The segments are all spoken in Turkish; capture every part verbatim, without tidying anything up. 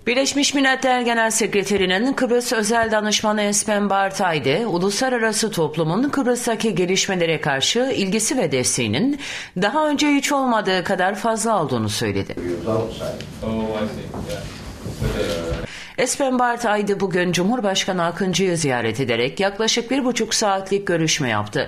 Birleşmiş Milletler Genel Sekreterinin Kıbrıs Özel Danışmanı Espen Barth Ayde, uluslararası toplumun Kıbrıs'taki gelişmelere karşı ilgisi ve desteğinin daha önce hiç olmadığı kadar fazla olduğunu söyledi. Espen Barth Ayde bugün Cumhurbaşkanı Akıncı'yı ziyaret ederek yaklaşık bir buçuk saatlik görüşme yaptı.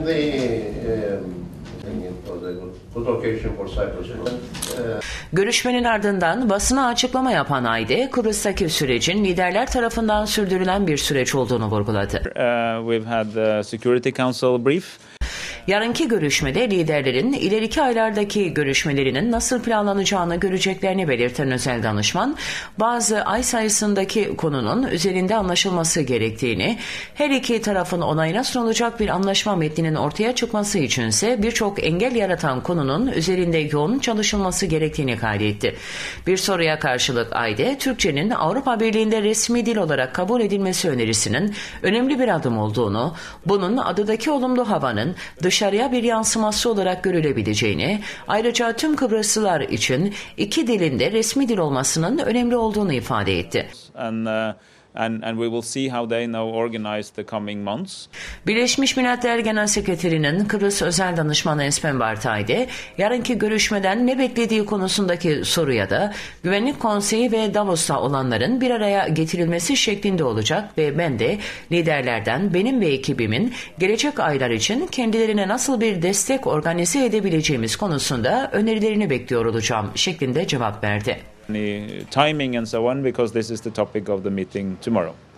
Görüşmenin ardından basına açıklama yapan Ayde, Kıbrıs'taki sürecin liderler tarafından sürdürülen bir süreç olduğunu vurguladı. Uh, we've had the Security Council brief. Yarınki görüşmede liderlerin ileriki aylardaki görüşmelerinin nasıl planlanacağını göreceklerini belirten özel danışman, bazı ay sayısındaki konunun üzerinde anlaşılması gerektiğini, her iki tarafın onayına sunulacak bir anlaşma metninin ortaya çıkması içinse birçok engel yaratan konunun üzerinde yoğun çalışılması gerektiğini kaydetti. Bir soruya karşılık Ayde, Türkçenin Avrupa Birliği'nde resmi dil olarak kabul edilmesi önerisinin önemli bir adım olduğunu, bunun adadaki olumlu havanın dışarıya bir yansıması olarak görülebileceğini, ayrıca tüm Kıbrıslılar için iki dilin de resmi dil olmasının önemli olduğunu ifade etti. And, uh... And, and we will see how they now organize the coming months. Birleşmiş Milletler Genel Sekreterinin Kıbrıs Özel Danışmanı Espen Barth Ayde, yarınki görüşmeden ne beklediği konusundaki soruya da Güvenlik Konseyi ve Davos'ta olanların bir araya getirilmesi şeklinde olacak ve ben de liderlerden benim ve ekibimin gelecek aylar için kendilerine nasıl bir destek organize edebileceğimiz konusunda önerilerini bekliyor olacağım şeklinde cevap verdi. Timing and so on, because this is the topic of the meeting tomorrow.